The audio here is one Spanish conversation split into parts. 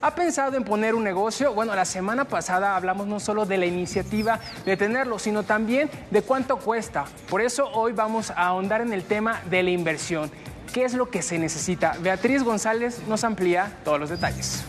¿Ha pensado en poner un negocio? Bueno, la semana pasada hablamos no solo de la iniciativa de tenerlo, sino también de cuánto cuesta. Por eso hoy vamos a ahondar en el tema de la inversión. ¿Qué es lo que se necesita? Beatriz González nos amplía todos los detalles.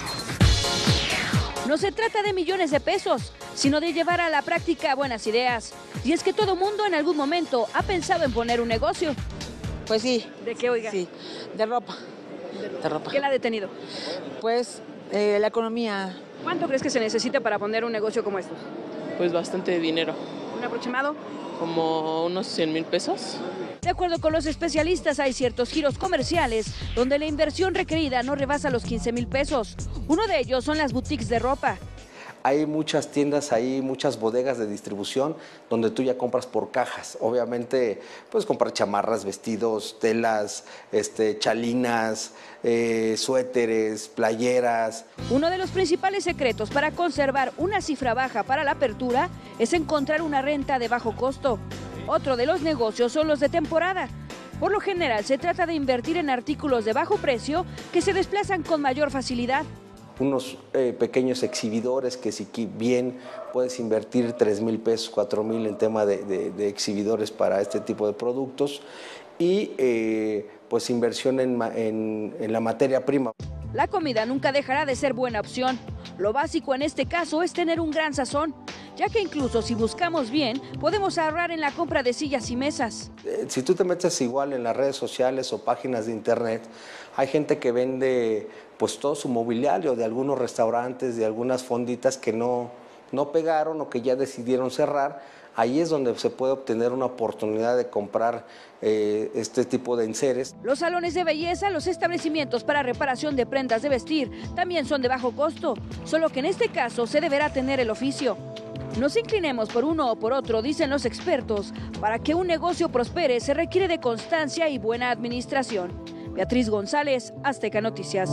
No se trata de millones de pesos, sino de llevar a la práctica buenas ideas. Y es que todo mundo en algún momento ha pensado en poner un negocio. Pues sí. ¿De qué, oiga? Sí, de ropa. De ropa. ¿Qué la ha detenido? Pues la economía. ¿Cuánto crees que se necesita para poner un negocio como estos? Pues bastante dinero, ¿Un aproximado? como unos 100,000 pesos. De acuerdo con los especialistas, hay ciertos giros comerciales donde la inversión requerida no rebasa los 15,000 pesos. Uno de ellos son las boutiques de ropa. Hay muchas tiendas ahí, muchas bodegas de distribución donde tú ya compras por cajas. Obviamente, puedes comprar chamarras, vestidos, telas, chalinas, suéteres, playeras. Uno de los principales secretos para conservar una cifra baja para la apertura es encontrar una renta de bajo costo. Otro de los negocios son los de temporada. Por lo general, se trata de invertir en artículos de bajo precio que se desplazan con mayor facilidad. Unos pequeños exhibidores que si bien puedes invertir 3,000 pesos, 4,000 en tema de exhibidores para este tipo de productos y pues inversión en la materia prima. La comida nunca dejará de ser buena opción. Lo básico en este caso es tener un gran sazón, ya que incluso si buscamos bien, podemos ahorrar en la compra de sillas y mesas. Si tú te metes igual en las redes sociales o páginas de internet, hay gente que vende pues todo su mobiliario de algunos restaurantes, de algunas fonditas que no pegaron o que ya decidieron cerrar. Ahí es donde se puede obtener una oportunidad de comprar este tipo de enseres. Los salones de belleza, los establecimientos para reparación de prendas de vestir también son de bajo costo, solo que en este caso se deberá tener el oficio. No se inclinemos por uno o por otro, dicen los expertos. Para que un negocio prospere se requiere de constancia y buena administración. Beatriz González, Azteca Noticias.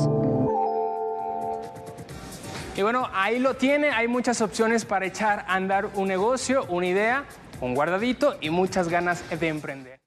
Y bueno, ahí lo tiene, hay muchas opciones para echar a andar un negocio, una idea, un guardadito y muchas ganas de emprender.